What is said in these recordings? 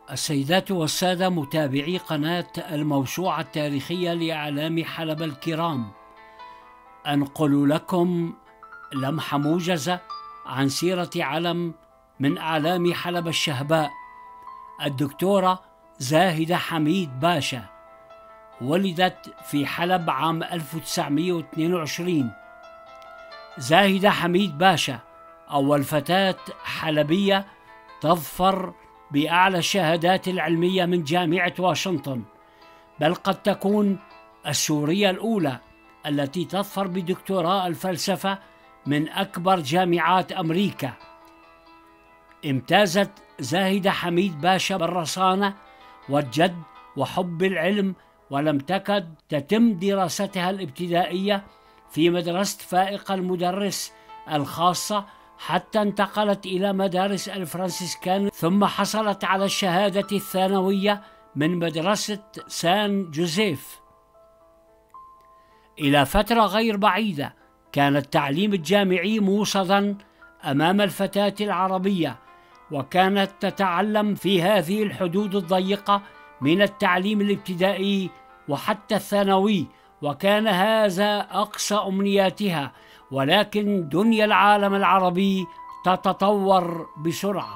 السيدات والسادة متابعي قناة الموسوعة التاريخية لأعلام حلب الكرام، أنقل لكم لمحة موجزة عن سيرة علم من أعلام حلب الشهباء، الدكتورة زاهدة حميد باشا. ولدت في حلب عام 1922. زاهدة حميد باشا أول فتاة حلبية تظفر بأعلى الشهادات العلمية من جامعة واشنطن، بل قد تكون السورية الأولى التي تظفر بدكتوراه الفلسفة من أكبر جامعات أمريكا. امتازت زاهدة حميد باشا بالرصانة والجد وحب العلم، ولم تكد تتم دراستها الابتدائية في مدرسة فائق المدرس الخاصة حتى انتقلت إلى مدارس الفرنسيسكان، ثم حصلت على الشهادة الثانوية من مدرسة سان جوزيف. إلى فترة غير بعيدة كان التعليم الجامعي موصدا أمام الفتاة العربية، وكانت تتعلم في هذه الحدود الضيقة من التعليم الابتدائي وحتى الثانوي، وكان هذا أقصى أمنياتها. ولكن دنيا العالم العربي تتطور بسرعة.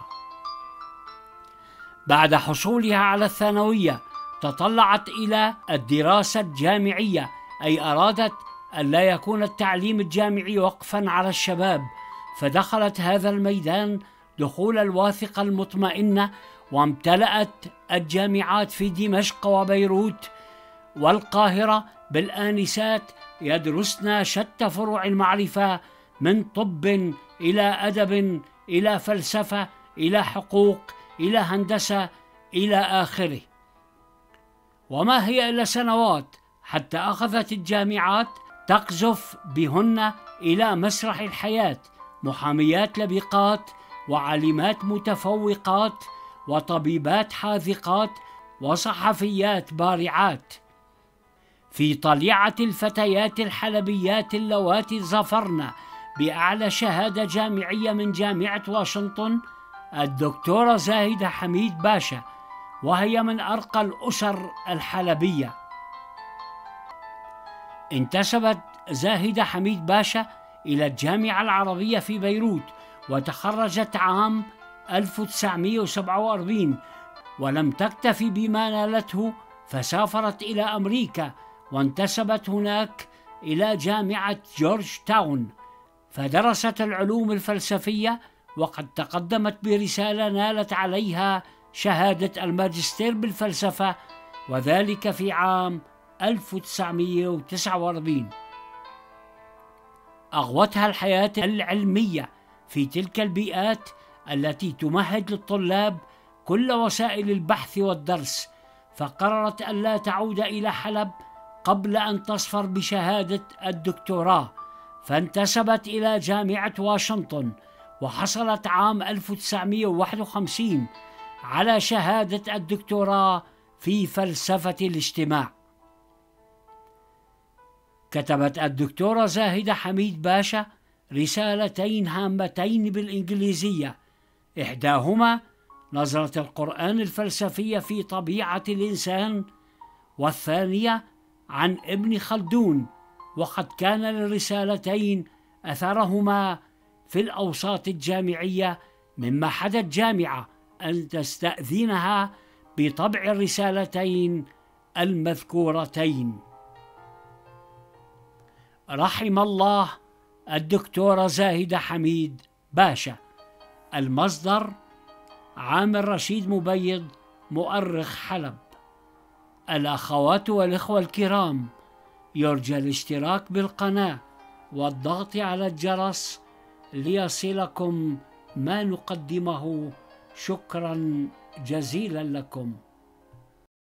بعد حصولها على الثانوية تطلعت إلى الدراسة الجامعية، أي أرادت أن لا يكون التعليم الجامعي وقفا على الشباب، فدخلت هذا الميدان دخول الواثقة المطمئنة، وامتلأت الجامعات في دمشق وبيروت والقاهرة بالآنسات يدرسن شتى فروع المعرفة، من طب إلى أدب إلى فلسفة إلى حقوق إلى هندسة إلى آخره. وما هي إلا سنوات حتى أخذت الجامعات تقذف بهن إلى مسرح الحياة محاميات لبقات وعالمات متفوقات وطبيبات حاذقات وصحفيات بارعات. في طليعة الفتيات الحلبيات اللواتي ظفرن بأعلى شهادة جامعية من جامعة واشنطن الدكتورة زاهدة حميد باشا، وهي من أرقى الأسر الحلبية. انتسبت زاهدة حميد باشا إلى الجامعة العربية في بيروت، وتخرجت عام 1947، ولم تكتفي بما نالته فسافرت إلى أمريكا، وانتسبت هناك إلى جامعة جورج تاون فدرست العلوم الفلسفية، وقد تقدمت برسالة نالت عليها شهادة الماجستير بالفلسفة، وذلك في عام 1949. أغوتها الحياة العلمية في تلك البيئات التي تمهد للطلاب كل وسائل البحث والدرس، فقررت ألا تعود إلى حلب قبل أن تصفر بشهادة الدكتوراه، فانتسبت إلى جامعة واشنطن، وحصلت عام 1951 على شهادة الدكتوراه في فلسفة الاجتماع. كتبت الدكتورة زاهدة حميد باشا رسالتين هامتين بالإنجليزية، إحداهما نظرة القرآن الفلسفية في طبيعة الإنسان، والثانية عن ابن خلدون، وقد كان للرسالتين أثرهما في الأوساط الجامعية، مما حدت الجامعة أن تستأذنها بطبع الرسالتين المذكورتين. رحم الله الدكتورة زاهدة حميد باشا. المصدر عامر رشيد مبيض، مؤرخ حلب. الأخوات والإخوة الكرام، يرجى الاشتراك بالقناة والضغط على الجرس ليصلكم ما نقدمه. شكرا جزيلا لكم.